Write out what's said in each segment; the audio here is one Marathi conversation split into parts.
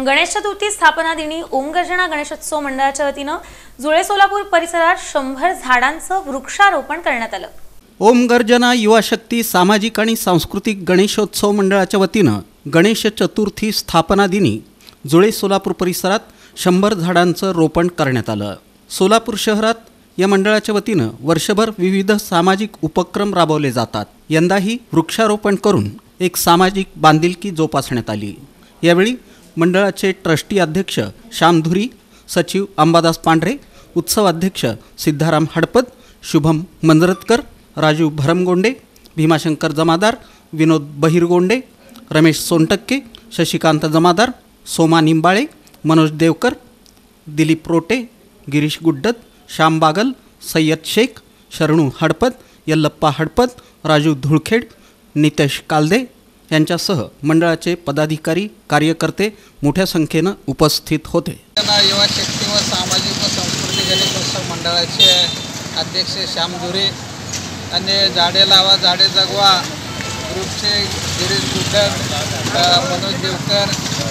गणेश चतुर्थी स्थापना दिनी ओमगर्जना गणेशोत्सव मंडळाच्या वतीने जुळे सोलापूर परिसरात 100 झाडांचं वृक्षारोपण करण्यात आलं। ओमगर्जना युवा शक्ती सामाजिक आणि सांस्कृतिक गणेशोत्सव मंडळाच्या वतीने गणेश चतुर्थी स्थापना दिनी जुळे सोलापूर परिसरात 100 झाडांचं रोपण करण्यात आलं। सोलापूर शहरात या मंडळाच्या वतीने वर्षभर विविध सामाजिक उपक्रम राबवले जातात। यंदाही वृक्षारोपण करून एक सामाजिक बांधिलकी जोपासण्यात आली। यावेळी मंडळाचे ट्रस्टी अध्यक्ष श्यामधुरी, सचिव अंबादास पांढरे, उत्सव अध्यक्ष सिद्धाराम हडपद, शुभम मंजरतकर, राजू भरमगोंडे, भीमाशंकर जमादार, विनोद बहिरगोंडे, रमेश सोनटक्के, शशिकांत जमादार, सोमा निंबाळे, मनोज देवकर, दिलीप रोटे, गिरीश गुड्डत, श्याम बागल, सय्यद शेख, शरणू हडपद, यल्लप्पा हडपद, राजू धुळखेड, नितेश कालदे यांच्यासह मंडळाचे पदाधिकारी कार्यकर्ते मोठ्या संख्येने उपस्थित होते। युवा शक्ती व सामाजिक व सांस्कृतिक गणेशोत्सव मंडळाचे अध्यक्ष श्यामधुरी आणि झाडे लावा झाडे जगवा ग्रुपचे गिरीश गुड्डत, मनोज देवकर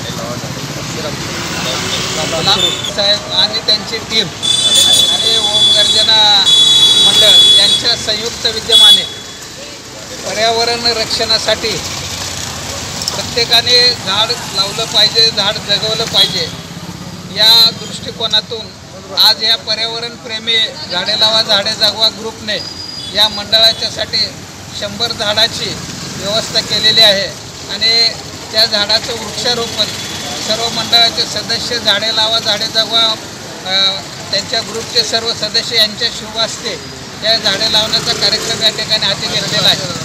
साहेब आणि त्यांची टीम आणि ओमगर्जना मंडळ यांच्या संयुक्त विद्यमाने पर्यावरण रक्षणासाठी प्रत्येकाने झाड लावलं पाहिजे, झाड जगवलं पाहिजे या दृष्टिकोनातून आज या पर्यावरण प्रेमी झाडे लावा झाडे जगवा ग्रुपने या मंडळाच्यासाठी 100 झाडाची व्यवस्था केलेली आहे आणि त्या झाडाचं वृक्षारोपण सर्व मंडळाचे सदस्य झाडे लावा झाडे जगवा त्यांच्या ग्रुपचे सर्व सदस्य यांच्या शुभ हस्ते या झाडे लावण्याचा कार्यक्रम या ठिकाणी हाती घेतलेला आहे।